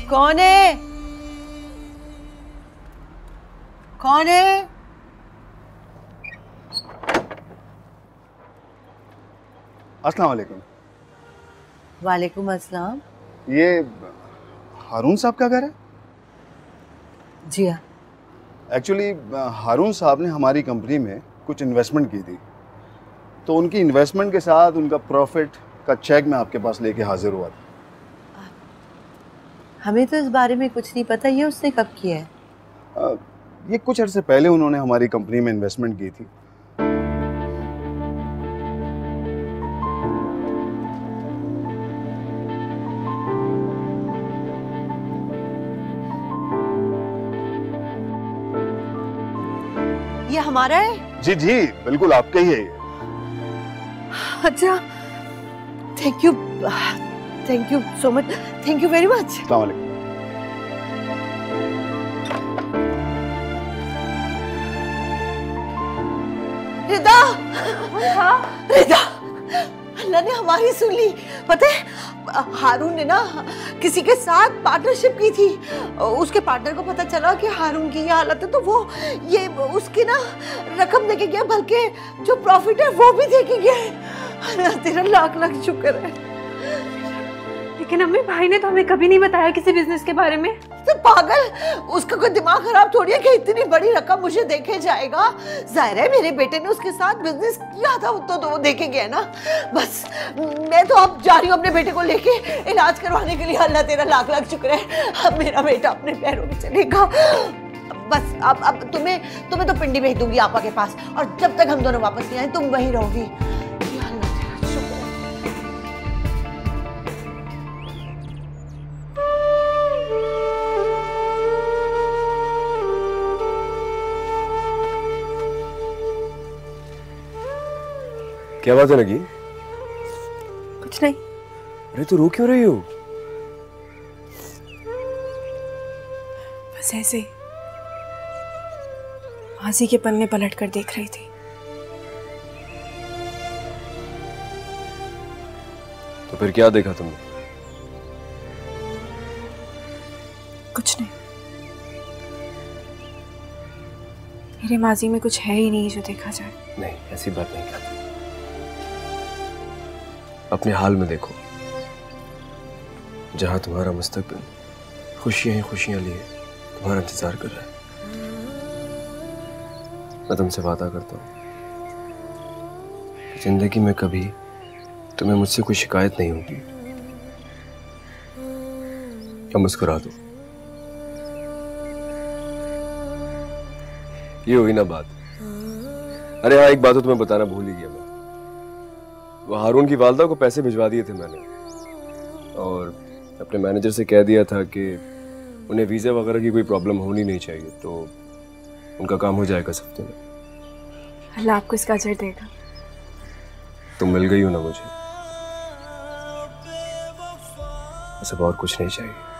कौन है? कौन है? अस्सलाम वालेकुम। वालेकुम अस्सलाम। ये हारून साहब का घर है? जी हाँ। एक्चुअली हारून साहब ने हमारी कंपनी में कुछ इन्वेस्टमेंट की थी, तो उनकी इन्वेस्टमेंट के साथ उनका प्रॉफिट का चेक मैं आपके पास लेके हाजिर हुआ था। हमें तो इस बारे में कुछ नहीं पता, ये उसने कब किया है? ये कुछ अर्से पहले उन्होंने हमारी कंपनी में इन्वेस्टमेंट की थी। ये हमारा है? जी जी बिल्कुल आपका ही है ये। अच्छा, thank you so much, thank you very much. अस्सलाम वालेकुम। रिदा, रिदा, अल्लाह ने हमारी सुन ली। पता है हारून ने ना किसी के साथ पार्टनरशिप की थी, उसके पार्टनर को पता चला कि हारून की ये हालत है, तो वो ये उसकी ना रकम देके गया, बल्कि जो प्रॉफिट है वो भी देके गया है। अल्लाह तेरा लाख लाख शुक्र है। लेकिन अम्मी, भाई ने तो हमें कभी नहीं बताया किसी बिजनेस के बारे में। तो पागल, उसका कोई दिमाग खराब थोड़ी है कि इतनी बड़ी रकम मुझे देके जाएगा। जाहिर है मेरे बेटे ने उसके साथ बिजनेस किया था, तो वो देके गया ना। बस मैं तो अब जा रही हूँ अपने बेटे को लेके इलाज करवाने के लिए। अल्लाह तेरा लाख लाख शुक्र है, अब मेरा बेटा अपने पैरों पे चलेगा। बस अब तुम्हें तो पिंडी भेज दूंगी आपा के पास, और जब तक हम दोनों वापस नहीं आए तुम वहीं रहोगी। क्या बात है लगी? कुछ नहीं। अरे तू रो क्यों रही हो? बस ऐसे ही माजी के पन्ने पलट कर देख रही थी। तो फिर क्या देखा तुमने? कुछ नहीं, मेरे माजी में कुछ है ही नहीं जो देखा जाए। नहीं, ऐसी बात नहीं करती। अपने हाल में देखो, जहां तुम्हारा मुस्तकबिल खुशियां ही खुशियां लिए तुम्हारा इंतजार कर रहा है। मैं तुमसे वादा करता हूं, जिंदगी में कभी तुम्हें मुझसे कोई शिकायत नहीं होगी। या मुस्कुरा दो। ये हुई ना बात। अरे हाँ, एक बात तो तुम्हें बताना भूल ही गया मैं। वो हारून की वालदा को पैसे भिजवा दिए थे मैंने, और अपने मैनेजर से कह दिया था कि उन्हें वीज़ा वगैरह की कोई प्रॉब्लम होनी नहीं चाहिए, तो उनका काम हो जाएगा इस हफ्ते में। अल्लाह आपको इसका अजर देगा। तुम मिल गई हो ना मुझे, बस अब और कुछ नहीं चाहिए।